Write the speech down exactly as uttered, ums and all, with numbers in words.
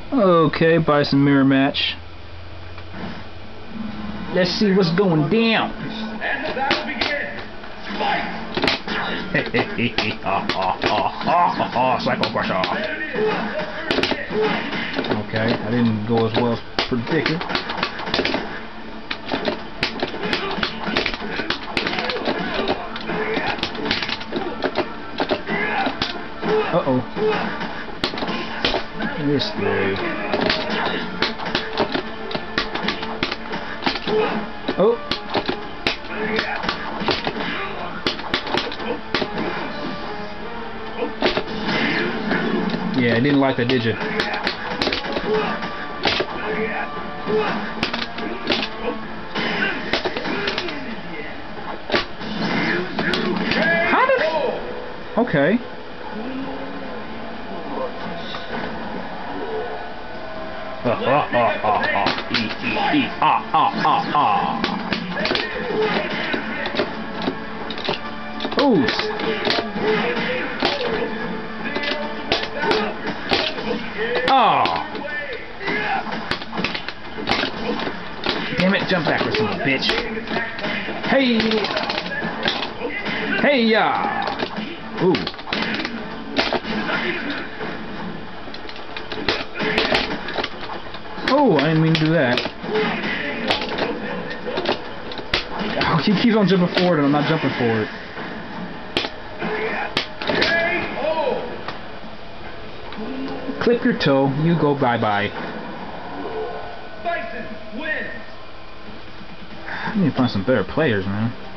Okay, Bison mirror match. Let's see what's going down. And the battle begins. Fight! Psycho Crusher. Okay, I didn't go as well as predicted. Uh oh. This way. Oh. Yeah, I didn't like that, did you? How did... Okay. Ah, ah, ah, ah, ah, e, e, e, ah, ah, ah, ah. Ooh. Oh. Damn it, jump backwards, son of a bitch. Hey. Hey, yeah. Ooh. Oh, I didn't mean to do that. Oh, he keeps on jumping forward and I'm not jumping forward. Clip your toe, you go bye-bye. Bison wins. I need to find some better players, man.